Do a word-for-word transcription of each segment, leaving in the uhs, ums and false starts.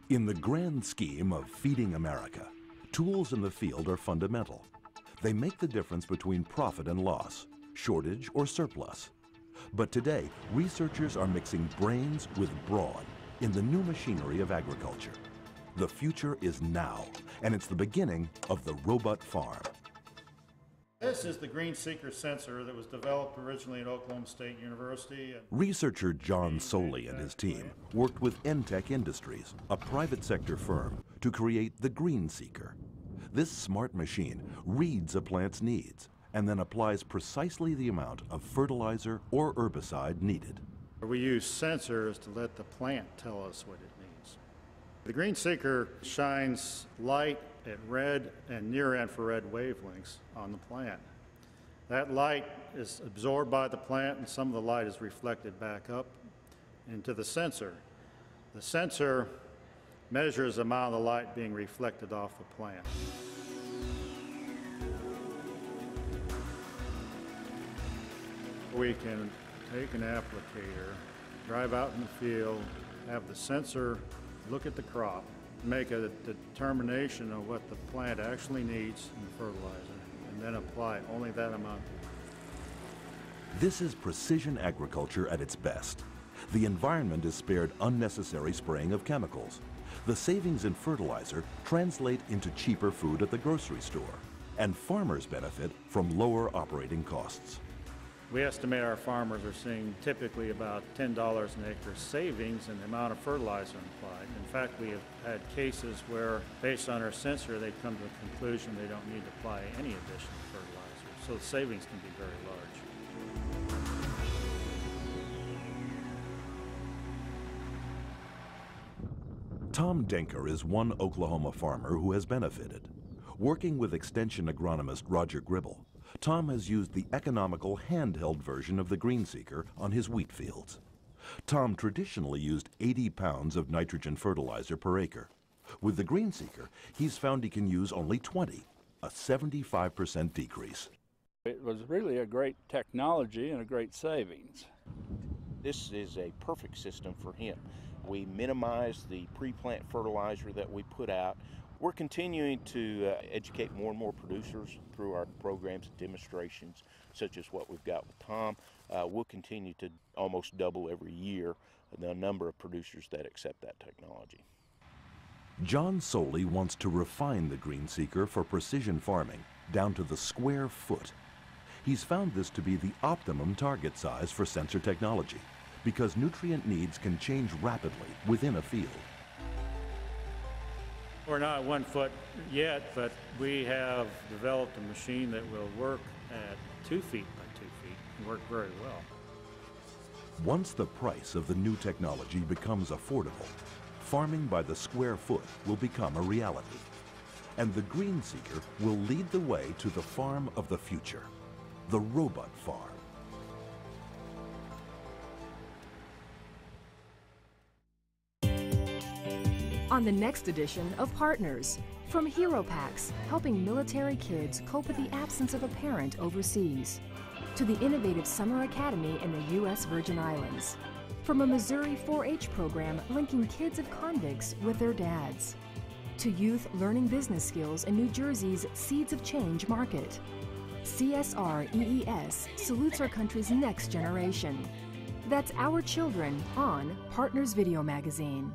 In the grand scheme of feeding America, tools in the field are fundamental. They make the difference between profit and loss, shortage or surplus. But today, researchers are mixing brains with brawn in the new machinery of agriculture. The future is now, and it's the beginning of the robot farm. This is the Green Seeker sensor that was developed originally at Oklahoma State University. Researcher John Soley and his team worked with Entech Industries, a private sector firm, to create the Green Seeker. This smart machine reads a plant's needs and then applies precisely the amount of fertilizer or herbicide needed. We use sensors to let the plant tell us what it needs. The Green Seeker shines light at red and near infrared wavelengths on the plant. That light is absorbed by the plant, and some of the light is reflected back up into the sensor. The sensor measures the amount of the light being reflected off the plant. We can take an applicator, drive out in the field, have the sensor look at the crop, make a determination of what the plant actually needs in the fertilizer, and then apply only that amount. This is precision agriculture at its best. The environment is spared unnecessary spraying of chemicals. The savings in fertilizer translate into cheaper food at the grocery store, and farmers benefit from lower operating costs. We estimate our farmers are seeing typically about ten dollars an acre savings in the amount of fertilizer applied. In fact, we have had cases where, based on our sensor, they come to the conclusion they don't need to apply any additional fertilizer. So the savings can be very large. Tom Denker is one Oklahoma farmer who has benefited. Working with extension agronomist Roger Gribble, Tom has used the economical handheld version of the Green Seeker on his wheat fields. Tom traditionally used eighty pounds of nitrogen fertilizer per acre. With the Green Seeker, he's found he can use only twenty, a seventy-five percent decrease. It was really a great technology and a great savings. This is a perfect system for him. We minimize the pre-plant fertilizer that we put out. We're continuing to uh, educate more and more producers through our programs and demonstrations, such as what we've got with Tom. Uh, we'll continue to almost double every year the number of producers that accept that technology. John Soley wants to refine the Green Seeker for precision farming down to the square foot. He's found this to be the optimum target size for sensor technology because nutrient needs can change rapidly within a field. We're not one foot yet, but we have developed a machine that will work at two feet by two feet and work very well. Once the price of the new technology becomes affordable, farming by the square foot will become a reality. And the Green Seeker will lead the way to the farm of the future, the robot farm. On the next edition of Partners, from Hero Packs, helping military kids cope with the absence of a parent overseas, to the innovative Summer Academy in the U S Virgin Islands, from a Missouri four H program linking kids of convicts with their dads, to youth learning business skills in New Jersey's Seeds of Change market. C S R E E S salutes our country's next generation. That's Our Children on Partners Video Magazine.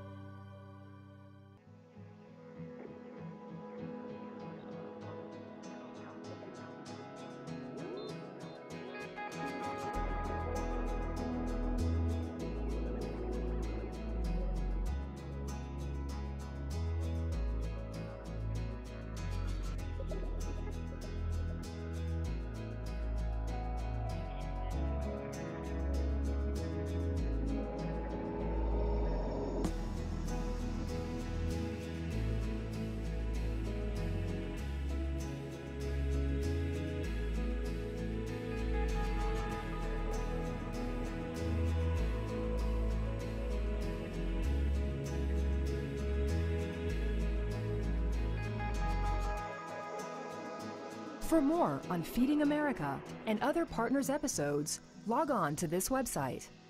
For more on Feeding America and other Partners episodes, log on to this website.